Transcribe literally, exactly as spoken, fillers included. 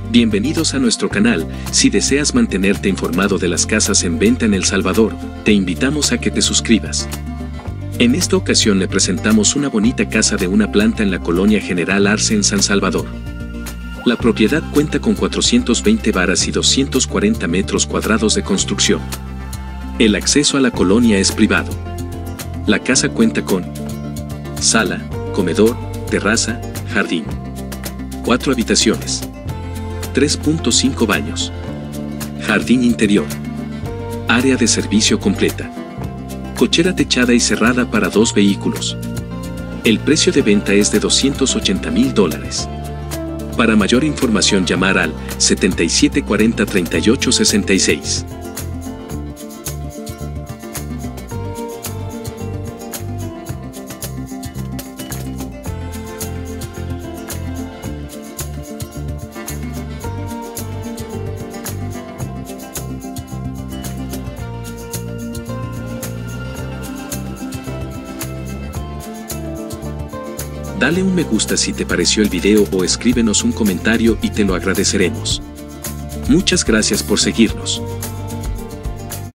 Bienvenidos a nuestro canal. Si deseas mantenerte informado de las casas en venta en El Salvador, te invitamos a que te suscribas. En esta ocasión le presentamos una bonita casa de una planta en la colonia General Arce en San Salvador. La propiedad cuenta con cuatrocientas veinte varas y doscientos cuarenta metros cuadrados de construcción. El acceso a la colonia es privado. La casa cuenta con sala, comedor, terraza, jardín. Cuatro habitaciones. tres punto cinco baños. Jardín interior. Área de servicio completa. Cochera techada y cerrada para dos vehículos. El precio de venta es de doscientos ochenta mil dólares. Para mayor información llamar al setenta y siete cuarenta treinta y ocho sesenta y seis. Dale un me gusta si te pareció el video o escríbenos un comentario y te lo agradeceremos. Muchas gracias por seguirnos.